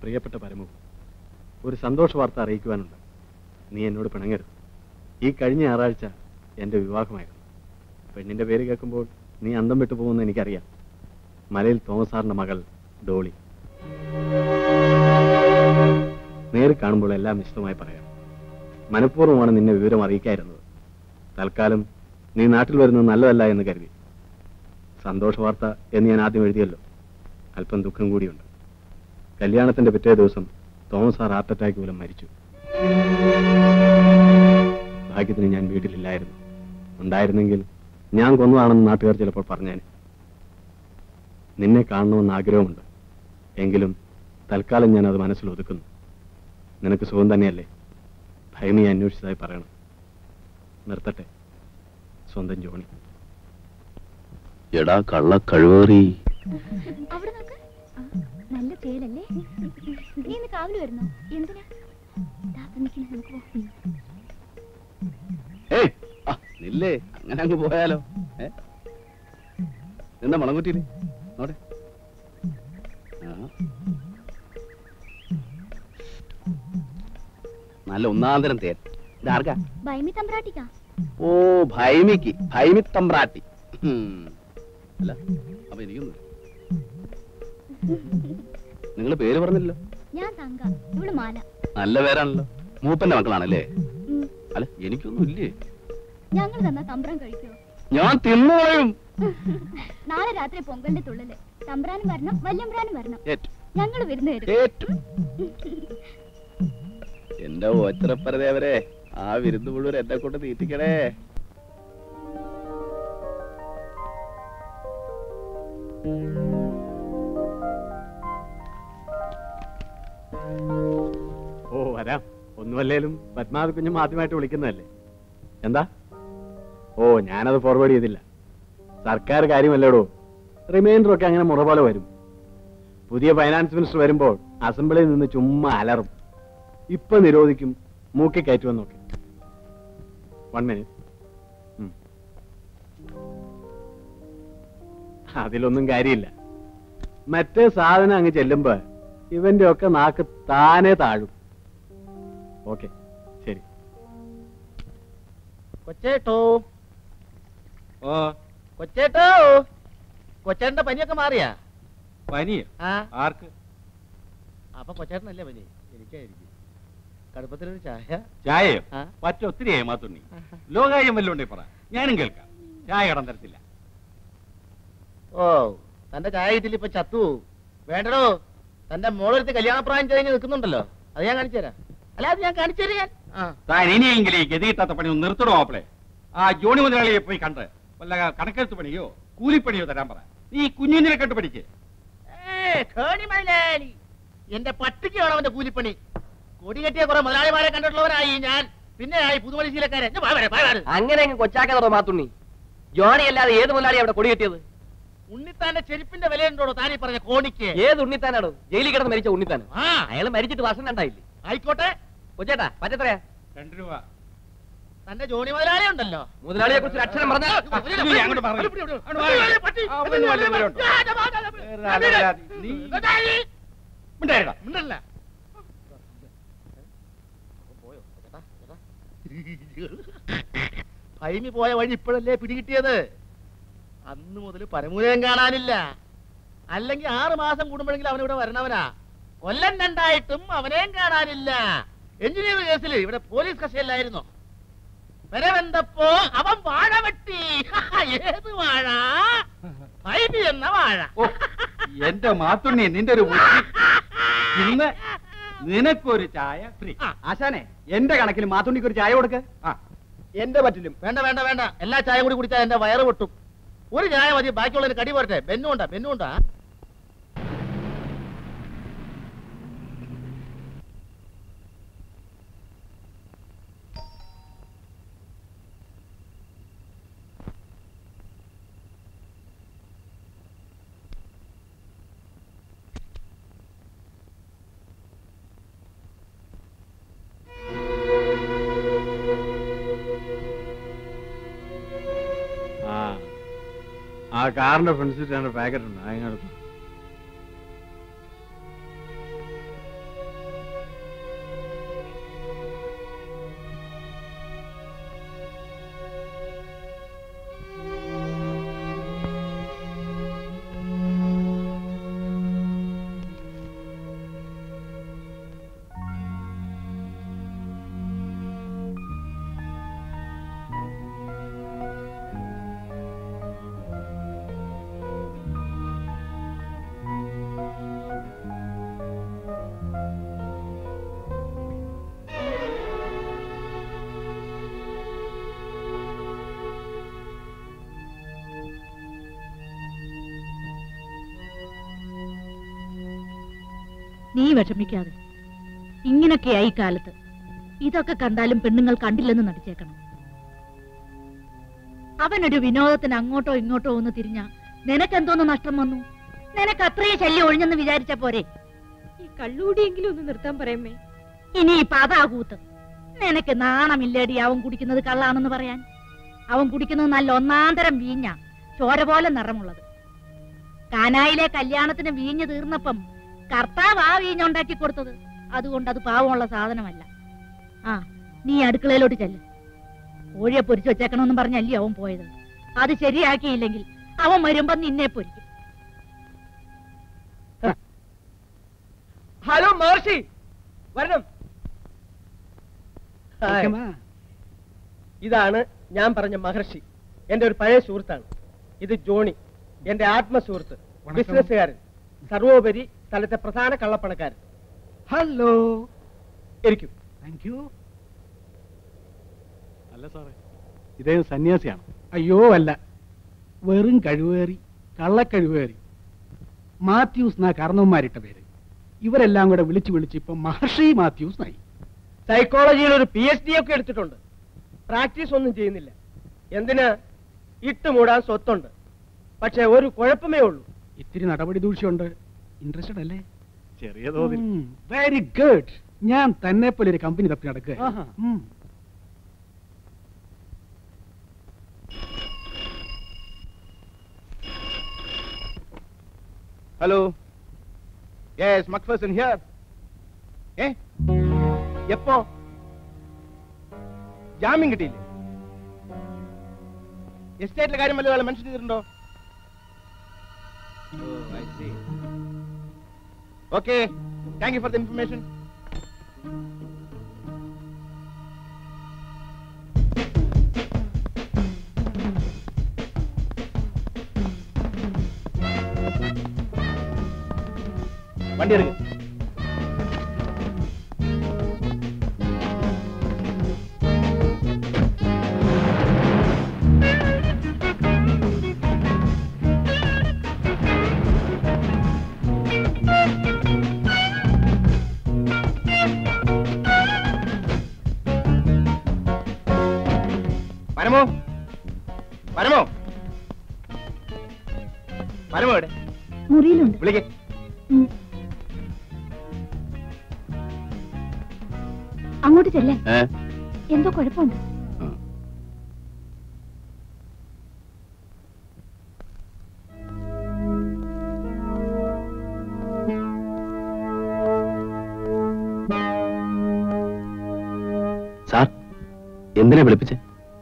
പ്രിയപ്പെട്ട പരമു, ഒരു സന്തോഷ വാർത്ത അറിയിക്കുവാനുണ്ട്. നീ എന്നോട് പിണങ്ങരുത്. ഈ കഴിഞ്ഞ ഞായറാഴ്ച എൻ്റെ വിവാഹമായിരുന്നു. പെണ്ണിൻ്റെ പേര് കേൾക്കുമ്പോൾ നീ അന്തം വിട്ടു പോകുമെന്ന് എനിക്കറിയാം. മലയിൽ തോമസ് സാറിൻ്റെ മകൾ ഡോളി. നേരിൽ കാണുമ്പോൾ എല്ലാം വിശദമായി പറയാം. മനഃപൂർവ്വമാണ് നിന്നെ വിവരം അറിയിക്കായിരുന്നത്. തൽക്കാലം നീ നാട്ടിൽ വരുന്നത് നല്ലതല്ല എന്ന് കരുതി. സന്തോഷ വാർത്ത എന്ന് ഞാൻ ആദ്യം എഴുതിയല്ലോ, അല്പം ദുഃഖം കൂടിയുണ്ട്. കല്യാണത്തിന്റെ പിറ്റേ ദിവസം തോമസ് സാർ ഹാർട്ട് അറ്റാക്ക് മൂലം മരിച്ചു. ഭാഗ്യത്തിന് ഞാൻ വീട്ടിലില്ലായിരുന്നു. ഉണ്ടായിരുന്നെങ്കിൽ ഞാൻ കൊന്നതാണെന്ന് നാട്ടുകാർ ചിലപ്പോൾ പറഞ്ഞേനെ. നിന്നെ കാണണമെന്ന് ആഗ്രഹമുണ്ട്. എങ്കിലും തൽക്കാലം ഞാൻ അത് മനസ്സിൽ ഒതുക്കുന്നു. നിനക്ക് സുഖം തന്നെയല്ലേ? ഭയമിയെ അന്വേഷിച്ചതായി പറയണം. നിർത്തട്ടെ. സ്വന്തം ജോണി. എടാ കള്ള കഴിവേറി. നല്ല തേലല്ലേ? നീ ഇന്ന് കാവല് വരുന്നോ? എന്തിനാ? നില്ലേ, അങ്ങനെ അങ്ങ് പോയാലോ? എന്താ മണംകുറ്റിയില് നോടെ. നല്ല ഒന്നാന്തരം തേൻ. ഇതാർക്കാ? ഭൈമി തമ്പ്രാട്ടിക്കാ. ഓ, ഭൈമിക്ക്. ഭൈമി തമ്പ്രാട്ടി. അല്ല, അപ്പൊ എനിക്കൊന്നും. നിങ്ങള് പേര് പറഞ്ഞില്ലല്ലോ. ഞാൻ തങ്ക, ഇവള് മാല. നല്ല പേരാണല്ലോ. മൂപ്പന്റെ മക്കളാണല്ലേ? അല്ല, എനിക്കൊന്നും ഇല്ലേ. ഞങ്ങൾ തന്നാ തമ്പ്രാൻ കഴിക്കോ? ഞാൻ തിന്നുകളയും. നാളെ രാത്രി പൊങ്കലിന്റെ തുള്ളല്. തമ്പ്രാനും വരണം, വല്യമ്പ്രാനും വരണം. ഞങ്ങള് വിരുന്ന് വരും. എന്റെ ഓച്ചറപ്പരദേവരെ, ആ വിരുന്ന് മുഴുവൻ എന്നെ കൊണ്ട് തീറ്റിക്കണേ. ഓ, വരാം. ഒന്നുമല്ലേലും പത്മാവതി കുഞ്ഞും ആദ്യമായിട്ട് വിളിക്കുന്നതല്ലേ. എന്താ? ഓ, ഞാനത് ഫോർവേഡ് ചെയ്തില്ല. സർക്കാർ കാര്യമല്ലേടോ. റിമൈൻഡർ ഒക്കെ അങ്ങനെ മുറ പോലെ വരും. പുതിയ ഫൈനാൻസ് മിനിസ്റ്റർ വരുമ്പോൾ അസംബ്ലിയിൽ നിന്ന് ചുമ്മാ അലറും. ഇപ്പൊ നിരോധിക്കും, മൂക്കി കയറ്റുമെന്നൊക്കെ. 1 മിനിറ്റ്. അതിലൊന്നും കാര്യമില്ല. മറ്റേ സാധനം അങ്ങ് ചെല്ലുമ്പോ ഇവന്റെ ഒക്കെ നാക്ക് താനെ താഴും. ഓക്കെ, ശരി. കൊച്ചേട്ടോ, കൊച്ചേട്ടോ, കൊച്ചേട്ടന്റെ പനിയൊക്കെ മാറിയാ? പനിയോ? ആർക്ക്? അപ്പൊ കൊച്ചേട്ടനല്ലേ പനി? എനിക്കായിരിക്കും. കടുപ്പത്തിലൊരു ചായ. ചായയോ? ഒത്തിരി മാത്തുണ്ണി. ലോകാര്യം വല്ലോണ്ടേ പറ, ഞാനും കേൾക്കാം. ചായ കടം തരത്തില്ല. ഓ, തന്റെ ചായ കിട്ടില്ല, ഇപ്പൊ ചത്തു. വേണ്ടടോ, തന്റെ മോളെടുത്ത് കല്യാണപ്രായം കഴിഞ്ഞ് നിൽക്കുന്നുണ്ടല്ലോ, അത് ഞാൻ കാണിച്ചു തരാം. അല്ല, അത് ഞാൻ കാണിച്ചു തരാം. താൻ ഇനിയെങ്കിലും ഈ ഗതി കിട്ടാത്ത പണി ഒന്ന് നിർത്തണോ മാപ്പിളെ? ആ ജോണി മുതലാളിയെ പോയി കണ്ട് വല്ല കണക്കെടുത്ത് പണിയോ കൂലിപ്പണിയോ തരാൻ പറ. നീ കുഞ്ഞിനെ കണ്ടു പഠിക്ക്. എന്റെ പട്ടിക്ക് വേണം അവന്റെ കൂലിപ്പണി. കൊടി കെട്ടിയ കുറെ മുതലാളിമാരെ കണ്ടിട്ടുള്ളവരായി ഞാൻ. പിന്നെ ആയി പുതുമണി ശീലക്കാരൻ. അങ്ങനെ കൊച്ചാക്കാതോ മാത്തുണ്ണി? ജോണി അല്ലാതെ ഏത് മുതലാളി അവിടെ കൊടി കെട്ടിയത്? ഉണ്ണിത്താന്റെ ചെരുപ്പിന്റെ വിലയുണ്ടോ താനീ പറഞ്ഞ കോണിക്ക്? ഏത് ഉണ്ണിത്താനാണോ? ജയിലിൽ കിടന്ന് മരിച്ച ഉണ്ണിത്താനോ? അയാൾ മരിച്ചിട്ട് വർഷം രണ്ടായില്ലേ? ആയിക്കോട്ടെ. കൊച്ചേട്ടാ, പച്ചത്രയാ? 2 രൂപ. തന്റെ ജോണി മുതലാളി ഉണ്ടല്ലോ. മുതലാളിയെ കുറിച്ച് അക്ഷരം പറഞ്ഞാൽ ഭൈമി പോയ വഴി ഇപ്പോഴല്ലേ പിടികിട്ടിയത്. അന്ന് മുതൽ പരമൂലയും കാണാനില്ല. അല്ലെങ്കിൽ 6 മാസം കൂടുമ്പോഴെങ്കിലും അവനിവിടെ വരണവനാ. കൊല്ലം 2 അവനെയും കാണാനില്ല. എഞ്ചിനീയറിംഗ് കേസിൽ ഇവിടെ പോലീസ് കസ്റ്റഡിയിലായിരുന്നു. വരവെന്തപ്പോ അവൻ വാഴ വെട്ടി. ഏത് വാഴ? ഭൈമി എന്ന വാഴ. എന്റെ മാത്തുണ്ണി, നിന്റെ ഒരു ഇന്ന് നിനക്കൊരു ചായ ഫ്രീ. ആശാനെ, എന്റെ കണക്കിൽ മാത്തുണ്ണിക്ക് ഒരു ചായ കൊടുക്ക. എന്റെ പറ്റിലും. വേണ്ട വേണ്ട വേണ്ട, എല്ലാ ചായ കൂടി കുടിച്ചാൽ എന്റെ വയറ് പൊട്ടും. ഒരു ചായ മതി, ബാക്കിയുള്ളതിന് കടി പോരട്ടെ. ബെന്നുണ്ടാ ബെന്നുണ്ടാ. ആ കാറിന്റെ ഫ്രണ്ട് സീറ്റ് പാക്കറ്റ് ഉണ്ട്, അതിനടുത്ത്. നീ വിഷമിക്കാതെ. ഇങ്ങനൊക്കെയായി കാലത്ത്. ഇതൊക്കെ കണ്ടാലും പെണ്ണുങ്ങൾ കണ്ടില്ലെന്ന് നടിച്ചേക്കണം. അവനൊരു വിനോദത്തിന് അങ്ങോട്ടോ ഇങ്ങോട്ടോ ഒന്ന് തിരിഞ്ഞ നിനക്കെന്തോന്ന് നഷ്ടം വന്നു? നിനക്ക് അത്രയും ശല്യം ഒഴിഞ്ഞെന്ന് വിചാരിച്ച പോരെ? ഈ കള്ളൂടിയെങ്കിലും ഒന്ന് നിർത്താൻ പറയുമേ. ഇനിയിപ്പൊ അതാ കൂത്ത്. നിനക്ക് നാണമില്ലേടി അവൻ കുടിക്കുന്നത് കള്ളാണെന്ന് പറയാൻ? അവൻ കുടിക്കുന്നത് നല്ല ഒന്നാന്തരം വീഞ്ഞ, ചോര പോലെ നിറമുള്ളത്. കാനായിലെ കല്യാണത്തിന് വീഞ്ഞ് തീർന്നപ്പം കർത്താവ് ആ വീഞ്ഞുണ്ടാക്കി കൊടുത്തത്. അതുകൊണ്ട് അത് പാവമുള്ള സാധനമല്ല. ആ, നീ അടുക്കളയിലോട്ട് ചെല്ല്. കോഴിയെ പൊരിച്ചു വെച്ചേക്കണമെന്ന് പറഞ്ഞല്ലേ അവൻ പോയത്. അത് ശരിയാക്കിയില്ലെങ്കിൽ അവൻ വരുമ്പോ നിന്നെ പൊരിക്കും. ഹലോ മഹർഷി, വരണം. ഇതാണ് ഞാൻ പറഞ്ഞ മഹർഷി. എന്റെ ഒരു പഴയ സുഹൃത്താണ്. ഇത് ജോണി, എന്റെ ആത്മസുഹൃത്ത്, ബിസിനസ്സുകാരൻ, സർവോപരി സ്ഥലത്തെ പ്രധാന കള്ളപ്പണക്കാരൻ. ഹലോ. ഇരിക്കും. Thank you. അല്ല സാറേ, ഇതേ സന്യാസിയാണ്? അയ്യോ അല്ല, വെറും കഴിവേറി, കള്ളക്കഴിവേറി. മാത്യൂസ് എന്നാ കാരണവന്മാരിട്ട പേര്. ഇവരെല്ലാം കൂടെ വിളിച്ചു വിളിച്ച് ഇപ്പൊ മഹർഷി മാത്യൂസ് ആയി. സൈക്കോളജിയിൽ ഒരു PhD ഒക്കെ എടുത്തിട്ടുണ്ട്. പ്രാക്ടീസ് ഒന്നും ചെയ്യുന്നില്ല. എന്തിന്? ഇട്ടുമൂടാൻ സ്വത്തുണ്ട്. പക്ഷെ ഒരു കുഴപ്പമേ ഉള്ളൂ, ഇത്തിരി നടപടി ദൂഷ്യമുണ്ട്. ഇൻട്രസ്റ്റഡ് അല്ലേ? ചെറിയ തോതിൽ. Very good. ഞാൻ തന്നെ പോലെ ഒരു കമ്പനി തപ്പി നടക്കുക. ഹലോ. Yes, McPherson here. എപ്പോ? ജാമ്യം കിട്ടിയില്ലേ? എസ്റ്റേറ്റിലെ കാര്യം വല്ലതും മെൻഷൻ ചെയ്തിട്ടുണ്ടോ? Okay, thank you for the information. വണ്ടി എടുക്കുക. പരമോ, പരമോ, പരമോ എവിടെ? മുറിയിലുണ്ട്. വിളിക്കേ. അങ്ങോട്ട് ചെല്ലേ. എന്തോ കുഴപ്പമുണ്ട്. സാർ, എന്തിനാ വിളിപ്പിച്ചേ?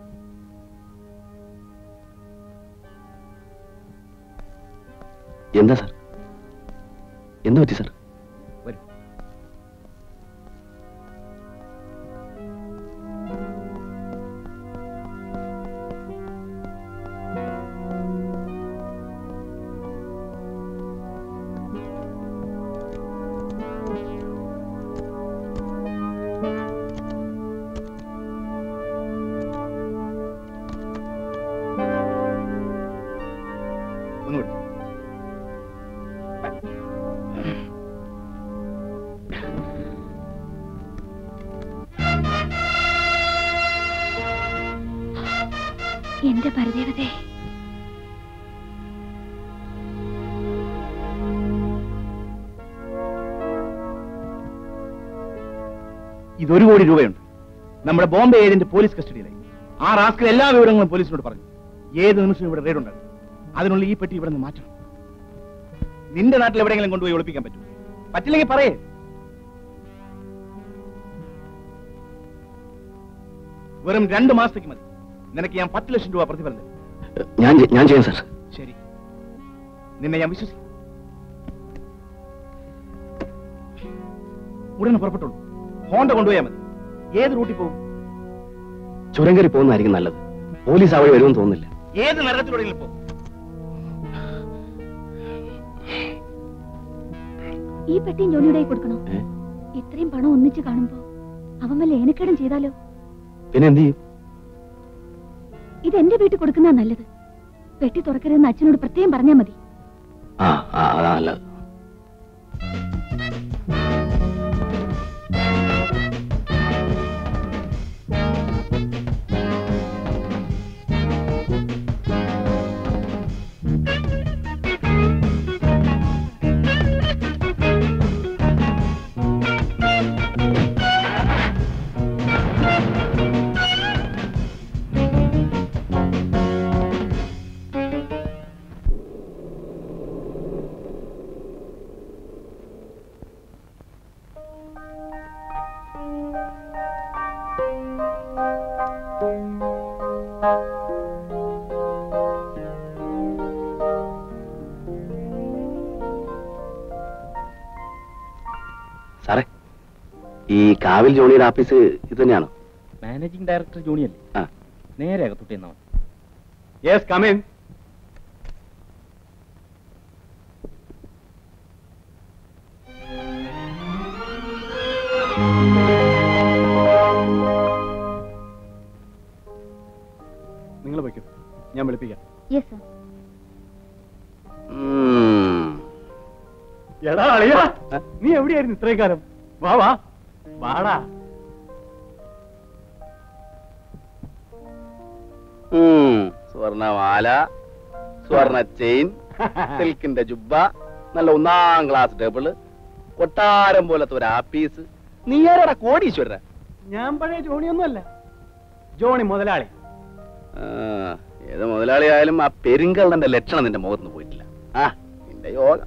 എന്താ സാർ? എന്ത് പറ്റി സാർ? എന്റെ പരദേവതേ, ഇത് 1 കോടി രൂപയുണ്ട്. നമ്മുടെ ബോംബെ ഏജന്റ് പോലീസ് കസ്റ്റഡിയിലായി. ആ റാസ്കൽ എല്ലാ വിവരങ്ങളും പോലീസിനോട് പറഞ്ഞു. ഏത് നിമിഷം ഇവിടെ റെയ്ഡ് ഉണ്ടാകും. അതിനുള്ള ഈ പെട്ടി ഇവിടെ നിന്ന് മാറ്റണം. നിന്റെ നാട്ടിൽ എവിടെയെങ്കിലും കൊണ്ടുപോയി ഒളിപ്പിക്കാൻ പറ്റും. പറ്റില്ലെങ്കിൽ പറയേ. വെറും 2 മാസത്തേക്ക് മതി. നിനക്ക് ഞാൻ 10 ലക്ഷം രൂപ പ്രതിഫലം തരും. ഞാൻ ചെയ്യാം സാർ. ശരി, നിന്നെ ഞാൻ വിശ്വസിക്കും. ഉടനെ പുറപ്പെട്ടുള്ളൂ. ഹോണ്ട കൊണ്ടുപോയാൽ മതി. ഏത് റൂട്ടിൽ പോകും? ചുരം കയറി പോകുന്നതായിരിക്കും നല്ലത്. പോലീസ് അവിടെ വരുമെന്ന് തോന്നുന്നില്ല. ഏത് നരകത്തിലൂടെയും പോകും. ഈ പെട്ടിയും ജോണിയുടെ കൊടുക്കണോ? ഇത്രയും പണം ഒന്നിച്ച് കാണുമ്പോ അവൻ വല്ല ഏനക്കേടും ചെയ്താലോ? പിന്നെ എന്ത് ചെയ്യും? ഇത് എന്റെ വീട്ടിൽ കൊടുക്കുന്ന നല്ലത്. പെട്ടി തുറക്കരുതെന്ന് അച്ഛനോട് പ്രത്യേകം പറഞ്ഞാൽ മതി. അതാ നല്ലത്. സാറേ, ഈ കാവിൽ ജോണിയുടെ ഓഫീസ് ഇത് തന്നെയാണോ? മാനേജിംഗ് ഡയറക്ടർ ജോണിയല്ലേ? ആ. നേരെ അകത്തോട്ട് ചെന്നാ മതി. Yes, come in. നിങ്ങൾ വയ്ക്കും, ഞാൻ വിളിപ്പിക്കാം. Yes sir. എടാ അളിയാ, നീ എവിടെയായിരുന്നു ഇത്രയും കാലം? വാ വാ വാടാ. സ്വർണമാല, സ്വർണ ചെയിൻ, സിൽക്കിന്റെ ജുബ്ബ, നല്ല 1ാം ക്ലാസ് ടേബിള്, കൊട്ടാരം പോലത്തെ ഒരു ആപ്പീസ്. നീ ആരാടാ കോടീശ്വര? ഞാൻ പഴയ ജോണിയൊന്നുമല്ല, ജോണി മുതലാളി. ഏത് മുതലാളി ആയാലും ആ പെരുങ്കള്ളന്റെ ലക്ഷണം നിന്റെ മുഖത്ത് പോയിട്ടില്ല. ആ നിന്റെ യോഗ.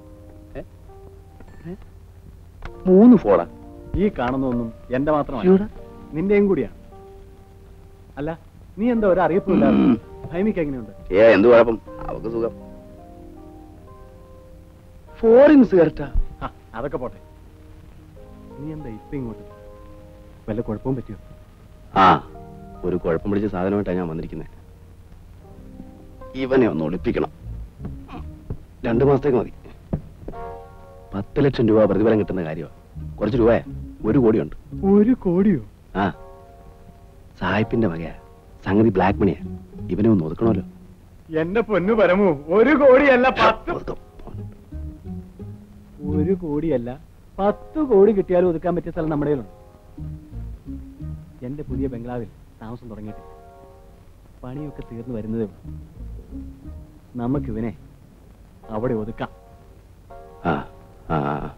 3 ഫോളാ ഈ കാണുന്നതൊന്നും എന്റെ മാത്രമല്ല, നിന്റെയും കൂടിയാണ്. അല്ല, നീ എന്താ ഒരു അറിയിപ്പില്ല? ഭൈമിക്ക് എങ്ങനെയുണ്ട്? എന്ത് കുഴപ്പം? അവക്ക് സുഖം. ഫോറിൻസ് കയറട്ടാ. അതൊക്കെ പോട്ടെ, നീ എന്താ ഇപ്പൊ ഇങ്ങോട്ട്? വല്ല കുഴപ്പവും പറ്റിയോ? ആ, ഒരു കുഴപ്പം പിടിച്ച സാധനമായിട്ടാണ് ഞാൻ വന്നിരിക്കുന്നത്. ഇവനെ ഒന്ന് ഒളിപ്പിക്കണം. 2 മാസത്തേക്ക് മതി. 10 ലക്ഷം രൂപ പ്രതിഫലം കിട്ടുന്ന കാര്യമാണ്. കുറച്ച് രൂപയാ, 1 കോടിയുണ്ട്. 1 കോടിയോ? ആ, സായിപ്പിന്റെ വകയാ. സംഗതി ബ്ലാക്ക് മണിയാ. ഇവനെ ഒന്ന് ഒതുക്കണമല്ലോ. എന്റെ പൊന്നു പരമു, 1 കോടിയല്ല 10. 1 കോടിയല്ല 10 കോടി കിട്ടിയാലും ഒതുക്കാൻ പറ്റിയ സ്ഥലം നമ്മുടെ കയ്യിലുണ്ട്. എന്റെ പുതിയ ബംഗ്ലാവിൽ താമസം തുടങ്ങിയിട്ട് പണിയൊക്കെ തീർന്നു വരുന്നതേ ഉള്ളൂ. നമുക്കിവനെ അവിടെ ഒതുക്കാം. ആ